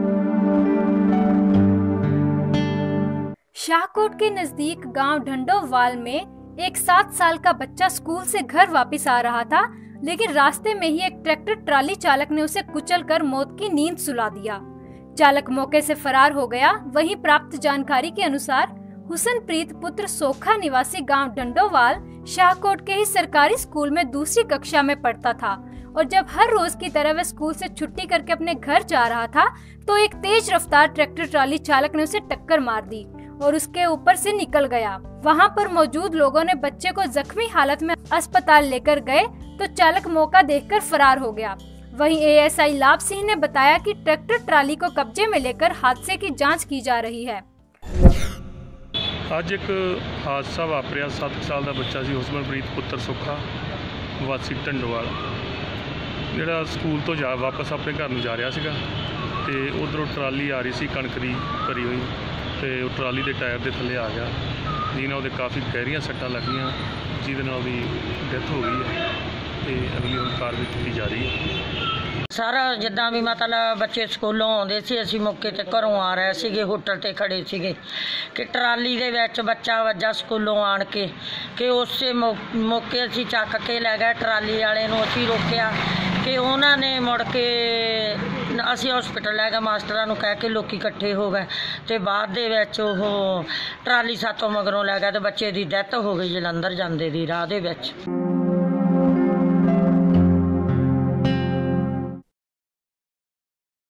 शाहकोट के नजदीक गांव ढंडोवाल में एक 7 साल का बच्चा स्कूल से घर वापस आ रहा था, लेकिन रास्ते में ही एक ट्रैक्टर ट्राली चालक ने उसे कुचलकर मौत की नींद सुला दिया। चालक मौके से फरार हो गया। वहीं प्राप्त जानकारी के अनुसार हुसनप्रीत पुत्र सोखा निवासी गांव ढंडोवाल शाहकोट के ही सरकारी स्कूल में दूसरी कक्षा में पढ़ता था और जब हर रोज की तरह वह स्कूल से छुट्टी करके अपने घर जा रहा था तो एक तेज रफ्तार ट्रैक्टर ट्राली चालक ने उसे टक्कर मार दी और उसके ऊपर से निकल गया। वहां पर मौजूद लोगों ने बच्चे को जख्मी हालत में अस्पताल लेकर गए तो चालक मौका देखकर फरार हो गया। वहीं एएसआई लाभ सिंह ने बताया कि ट्रैक्टर ट्राली को कब्जे में लेकर हादसे की जांच की जा रही है। ਅੱਜ एक हादसा वापरिया। 7 साल का बच्चा सी हुसनप्रीत पुत्र सोखा वासी ढंडोवाल जिहड़ा स्कूल तो वापस अपने घर नूं जा रहा सीगा ते उधरों ट्राली आ रही सी कणक दी भरी हुई ते वो ट्राली के टायर के थले आ गया जिन्हें वो काफ़ी गहरियां सट्टां लगियां जिहदे नाल उहदी डेथ हो गई है ते अगली हुण कार्रवाई की जा रही है। सारा जिदा भी मतलब बच्चे स्कूलों आते सी असीं मौके ते घरों आ रहे सीगे होटल ते खड़े सीगे कि ट्राली दे विच बच्चा वज्जा स्कूलों आण के कि उस मौके असीं चक के लै गए ट्राली वाले नूं असीं रोकिया कि उन्होंने मुड़ के असीं हॉस्पिटल लै गए मास्टरां नूं कह के लोग इकट्ठे हो गए तो बाद दे विच ओह ट्राली सातों मगरों लै गए तो बच्चे की डैथ हो गई जलंधर जांदे दी राह दे विच।